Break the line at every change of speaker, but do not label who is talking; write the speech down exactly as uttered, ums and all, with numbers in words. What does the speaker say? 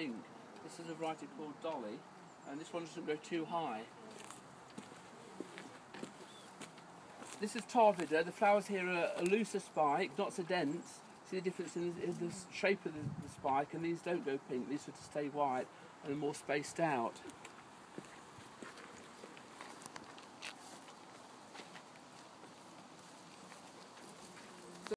pink. This is a variety called Darley, and this one doesn't go too high. This is Tarvida. The flowers here are a looser spike, not so dense. See the difference in the, in the shape of the, the spike, and these don't go pink. These sort of stay white and are more spaced out.